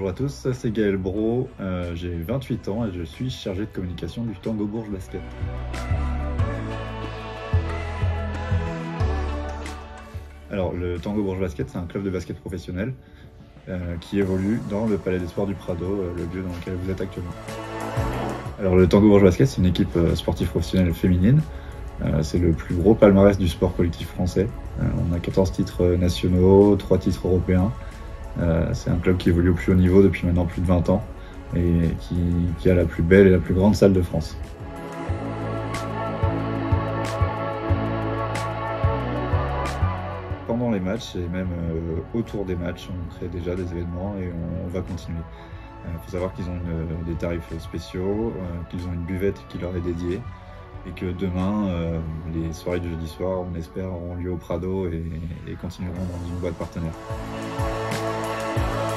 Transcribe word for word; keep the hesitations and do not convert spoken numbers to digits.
Bonjour à tous, c'est Gaël Brault, euh, j'ai vingt-huit ans et je suis chargé de communication du Tango Bourges Basket. Alors le Tango Bourges Basket, c'est un club de basket professionnel euh, qui évolue dans le Palais des Sports du Prado, euh, le lieu dans lequel vous êtes actuellement. Alors le Tango Bourges Basket, c'est une équipe euh, sportive professionnelle féminine. Euh, c'est le plus gros palmarès du sport collectif français. Euh, on a quatorze titres nationaux, trois titres européens. Euh, c'est un club qui évolue au plus haut niveau depuis maintenant plus de vingt ans et qui, qui a la plus belle et la plus grande salle de France. Pendant les matchs et même euh, autour des matchs, on crée déjà des événements et on, on va continuer. Il euh, faut savoir qu'ils ont une, des tarifs spéciaux, euh, qu'ils ont une buvette qui leur est dédiée et que demain, euh, les soirées du jeudi soir, on espère, auront lieu au Prado et, et continueront dans une boîte partenaire.